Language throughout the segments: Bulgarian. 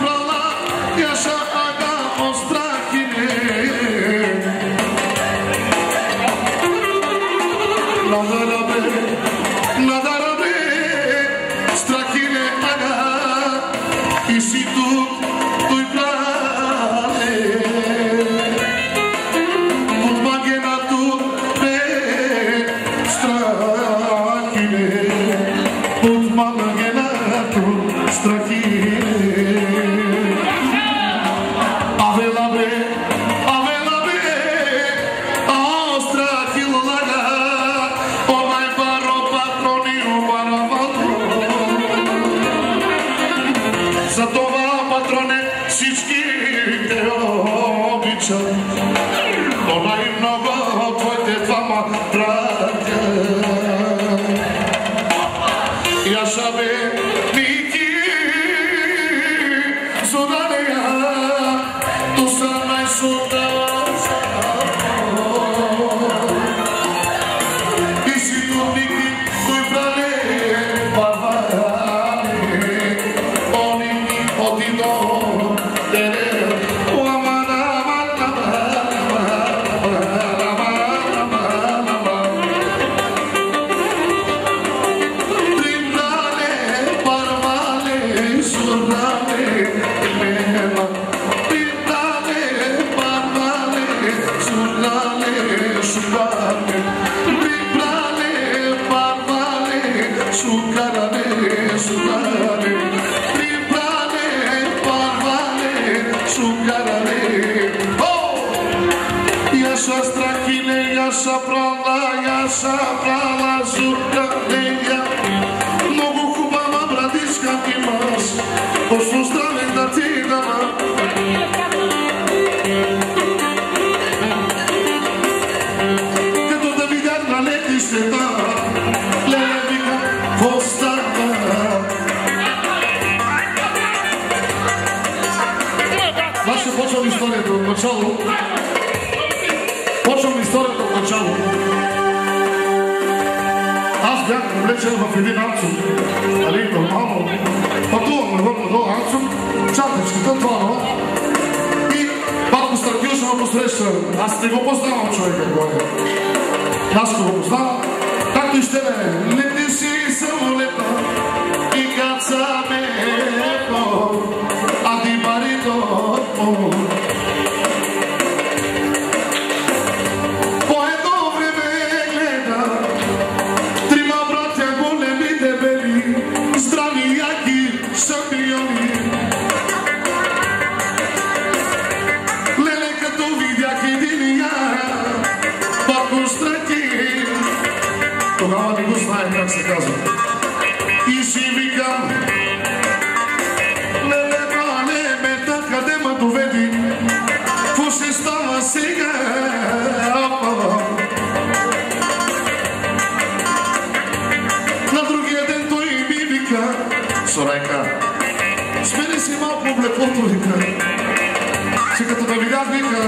prala, jaša aga ostrahine. Nadarabe, strahine aga, i si tu i prale. Od magena tu be strahine, od magena tu strahine. За това, патроне, всички те обичам, но най-много твоите двама братя. Яша бе, Ники, Зоранея, ту са най-сутала и си тут Ники, той бране, Яша прала, зуканея. Много хубава братишка имаш, точно здраве да ти дама. Като да видях на летището, леле вика, какво става? Аз ще почвам историята от начало. Почвам историята от начало. Аз бях привлечен в един Анцук. Нали, нормално. Пътувам навън Анцук, чатичката, това. И Батко Страхил ще ме посреща. Аз не го познавам човека, горе. Аз го познавам. Както и ще ме. Лети си самолета и кацаме по Адибарито. Тогава не го знаем как се казва. И си викам, леле, бета, къде ме доведи? Какво ще става сега? На другия ден той ми вика, Сорайка, смени си малко облеклото, вика. Че като да видях, вика,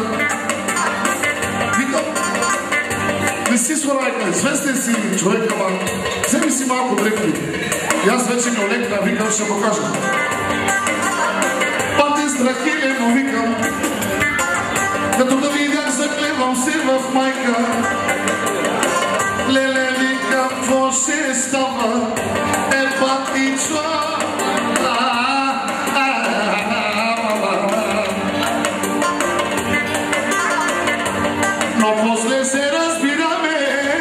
не си Сорайка, известен си човек, ама вземи си малко дрехли. И аз вече ми олекна, викам, ще го кажа. Пате страхиле, но викам, като да видях, заклевам се в майка. Леле, викам, какво ще става? Патичо. Но после се разбираме.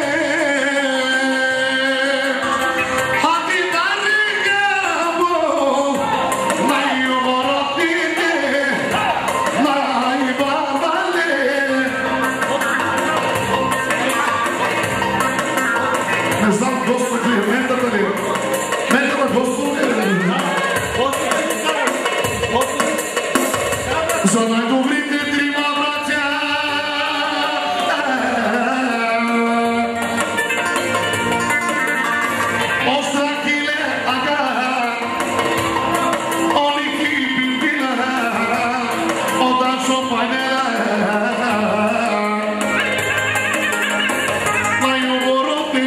Не знам, Господ ли е, ментата ли е? Ментата Господ ли е? За най-добрите трима братя. Острахиле, ага. Оники пимпина. Одачо панера. Най-оборотни.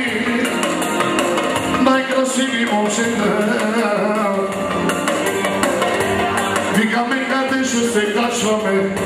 Най-красиви момчета. Викам, завършваме.